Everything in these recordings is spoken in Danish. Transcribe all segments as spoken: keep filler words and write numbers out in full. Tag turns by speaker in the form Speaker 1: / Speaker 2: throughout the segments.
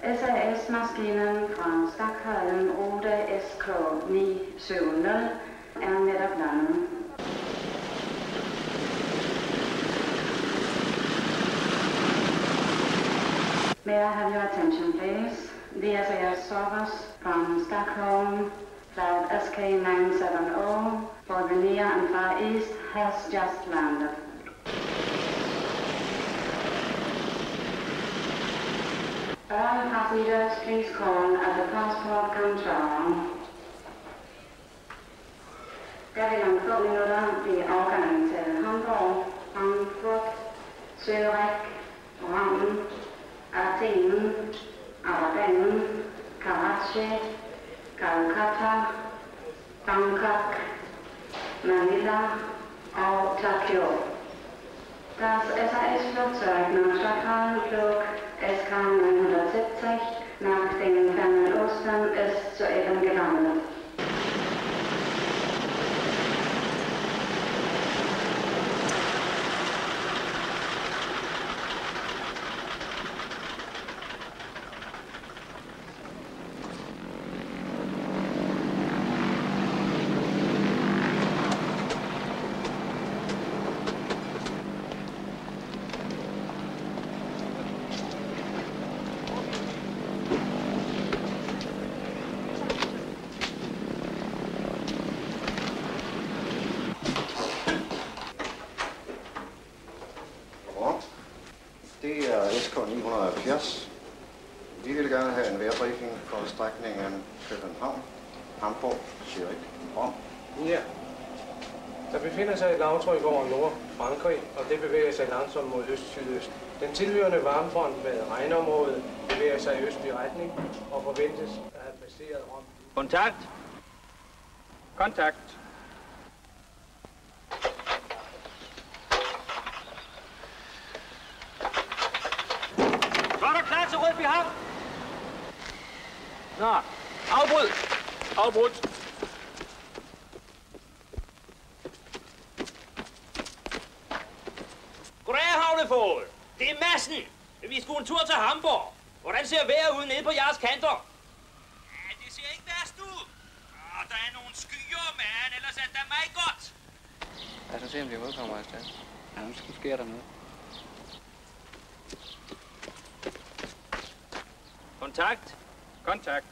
Speaker 1: S A S-maskinen fra Stockholm rute S K ni syv nul er netop landet. May I have your attention, please? The S A S service from Stockholm, flight S K nine seven zero for the Near and Far East has just landed. All passengers, please call at the passport control. Der vil om få minutter blive afgang til Hamburg, Frankfurt, Zürich, Rom, Athen, Aden, Karachi, Calcutta, Bangkok, Manila og Tokyo. Das S A S-Flugzeug nach Stockholm flog S K neunhundertsiebzig nach dem fernen Osten ist soeben gelandet.
Speaker 2: Det er S K ni halvfjerds. Vi vil gerne have en vejrbriefing for strækningen København, Hamburg, Zürich, Rom.
Speaker 3: Ja. Der befinder sig et lavtryk over Nord-Frankrig, og det bevæger sig langsomt mod øst-sydøst. Den tilhørende varmefront med regnområdet bevæger sig i østlig retning og forventes at have passeret Rom.
Speaker 4: Kontakt. Kontakt. Til Rødby Havn. Nå, afbryd. Afbrudt. Goddag, havnefål. Det er Madsen. Vi skulle en tur til Hamburg. Hvordan ser vejret ud nede på jeres kanter? Ja, det ser ikke værst ud. Og der er nogle skyer, men ellers er det meget godt.
Speaker 5: Lad os se, om de modkommer afsted. Ja, nu sker der noget.
Speaker 4: Kontakt. Kontakt.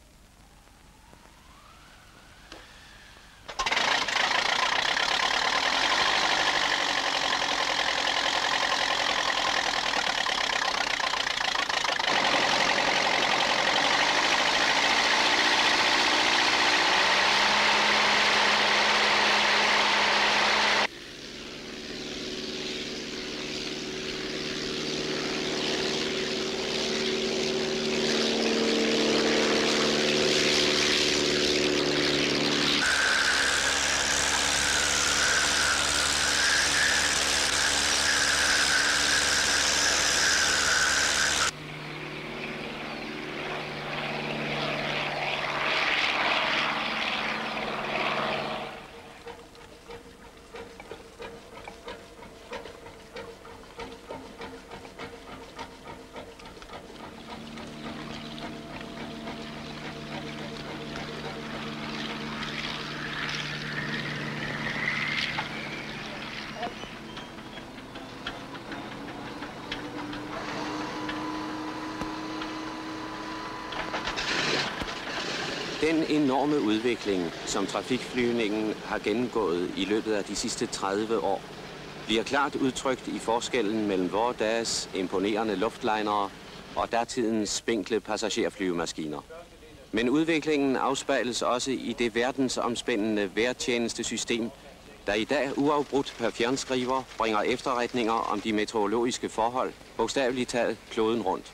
Speaker 6: Den enorme udvikling, som trafikflyvningen har gennemgået i løbet af de sidste tredive år, bliver klart udtrykt i forskellen mellem vore dages imponerende luftlinere og datidens spinkle passagerflyvemaskiner. Men udviklingen afspejles også i det verdensomspændende vejrtjenestesystem, der i dag uafbrudt per fjernskriver bringer efterretninger om de meteorologiske forhold, bogstaveligt talt kloden rundt.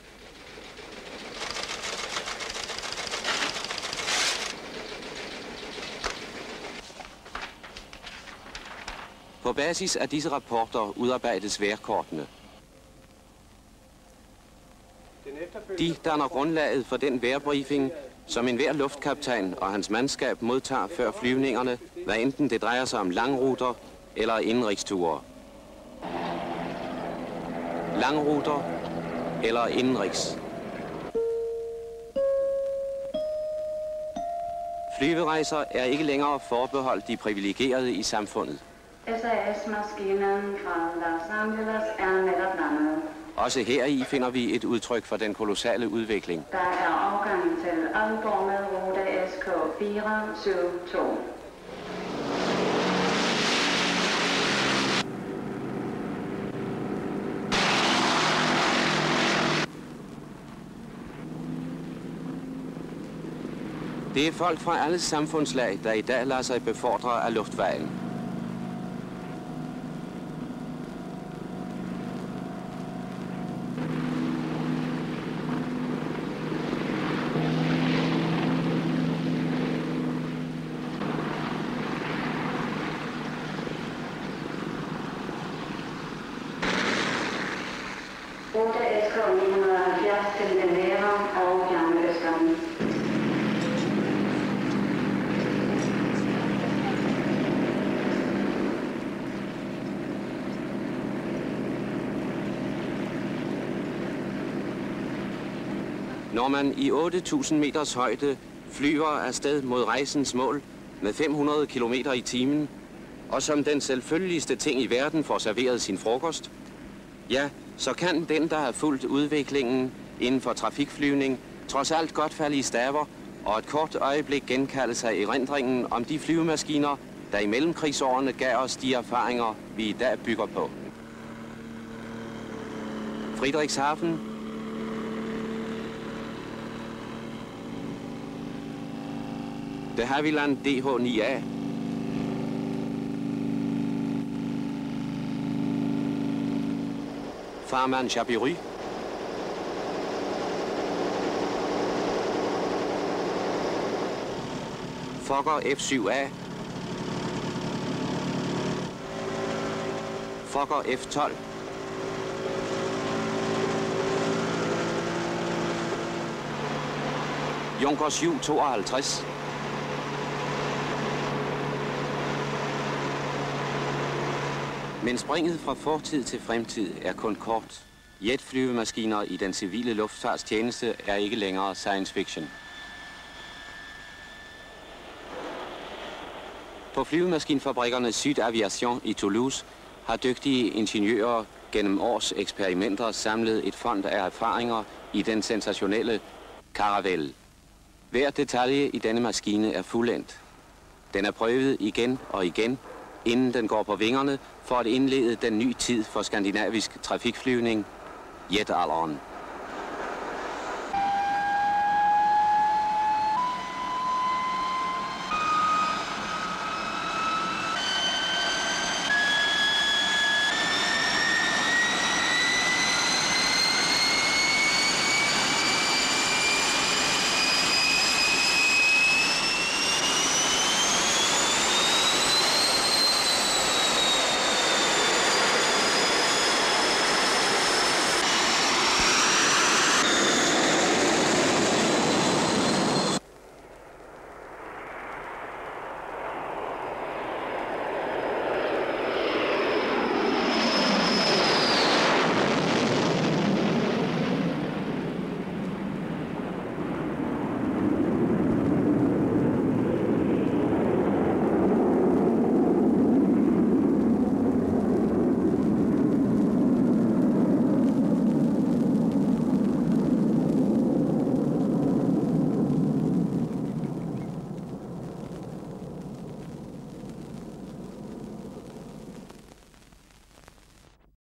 Speaker 6: På basis af disse rapporter udarbejdes vejrkortene. De danner grundlaget for den vejrbriefing, som enhver luftkaptajn og hans mandskab modtager før flyvningerne, hvad enten det drejer sig om langruter eller indenrigsture. Langruter eller indenrigs. Flyverejser er ikke længere forbeholdt de privilegerede i samfundet.
Speaker 1: S A S-maskinen fra Los Angeles er netop landet.
Speaker 6: Også heri finder vi et udtryk for den kolossale udvikling.
Speaker 1: Der er afgang til Aalborg med rute S K fire syv to. Det er folk fra alle samfundslag, der i dag lader sig befordre af luftvejen. Rute S K ni hundrede og halvfjerds til den nære og fjerne Østland.
Speaker 6: Når man i otte tusind meters højde flyver afsted mod rejsens mål med fem hundrede kilometer i timen, og som den selvfølgeligste ting i verden får serveret sin frokost, ja, så kan den, der har fulgt udviklingen inden for trafikflyvning, trods alt godt falde i staver og et kort øjeblik genkalde sig erindringen om de flyvemaskiner, der i mellemkrigsårene gav os de erfaringer, vi i dag bygger på. Friedrichshafen, De Havilland D H ni A, Farman Chapiry, Fokker F syv A, Fokker F tolv, Junkers Ju tooghalvtreds, men springet fra fortid til fremtid er kun kort. Jetflyvemaskiner i den civile luftfartstjeneste er ikke længere science fiction. På flyvemaskinfabrikkerne Syd Aviation i Toulouse har dygtige ingeniører gennem års eksperimenter samlet et fond af erfaringer i den sensationelle Caravelle. Hver detalje i denne maskine er fuldendt. Den er prøvet igen og igen, inden den går på vingerne for at indlede den nye tid for skandinavisk trafikflyvning, jetalderen.